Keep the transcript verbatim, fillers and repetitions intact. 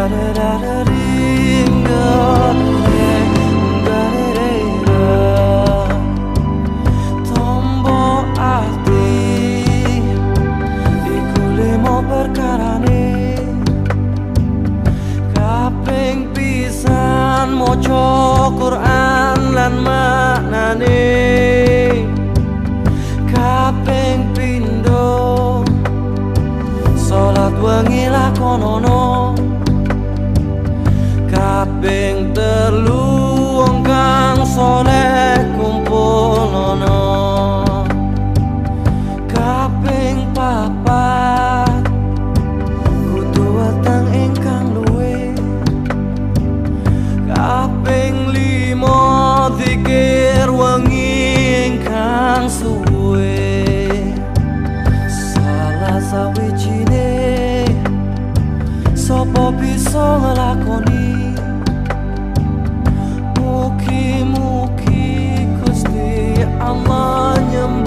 Maca Quran lan maknane kaping pindho salat wengi lakonono kaping telu wong kang saleh kumpulana kaping papat kudu weteng ingkang luwih kaping limo zikir wengi ingkang suwe salah sawijine sapa bisa nglakoni mugi-mugi Gusti Allah